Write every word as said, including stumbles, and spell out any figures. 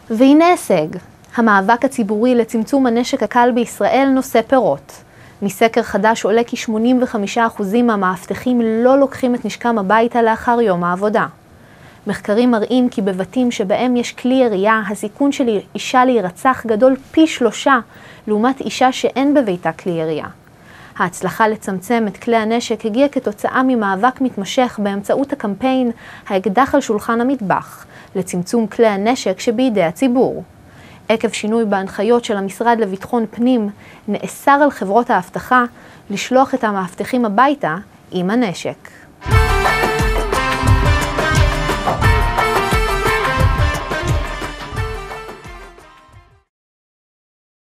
והנה הישג, המאבק הציבורי לצמצום הנשק הקל בישראל נושא פירות. מסקר חדש עולה כי שמונים וחמישה אחוז מהמאבטחים לא לוקחים את נשקם הביתה לאחר יום העבודה. מחקרים מראים כי בבתים שבהם יש כלי ירייה, הסיכון של אישה להירצח גדול פי שלושה, לעומת אישה שאין בביתה כלי ירייה. ההצלחה לצמצם את כלי הנשק הגיעה כתוצאה ממאבק מתמשך באמצעות הקמפיין האקדח על שולחן המטבח, לצמצום כלי הנשק שבידי הציבור. עקב שינוי בהנחיות של המשרד לביטחון פנים, נאסר על חברות האבטחה לשלוח את המאבטחים הביתה עם הנשק.